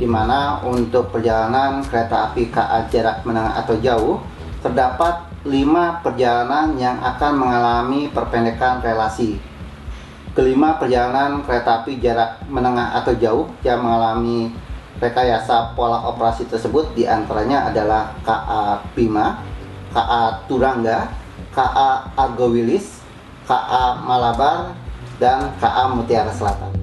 di mana untuk perjalanan kereta api KA jarak menengah atau jauh terdapat 5 perjalanan yang akan mengalami perpendekan relasi. Kelima perjalanan kereta api jarak menengah atau jauh yang mengalami rekayasa pola operasi tersebut diantaranya adalah KA Bima, KA Turangga, KA Argo Wilis, KA Malabar, dan KA Mutiara Selatan.